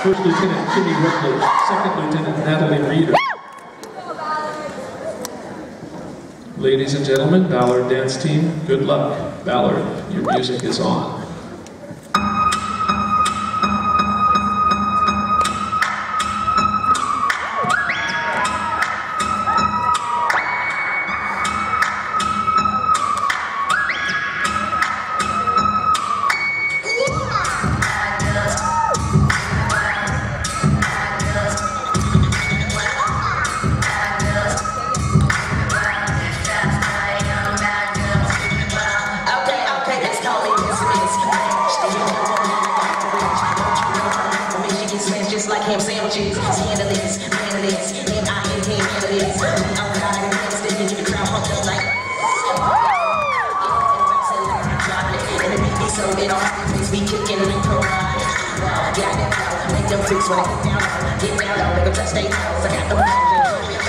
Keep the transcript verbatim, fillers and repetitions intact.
First Lieutenant Kimmy Rutledge, Second Lieutenant Madeleine Reeder. Ladies and gentlemen, Ballard dance team, good luck. Ballard, your music is on. Just like ham sandwiches, handlers, handlers, and I hit him, handlers. We outside and handstand, and the crowd pumped up like. And the beat be so big, all the face be kicking and provide. Wow, get out that power, make them freaks when I get down low, get down low, make them touch their toes. I got the motion.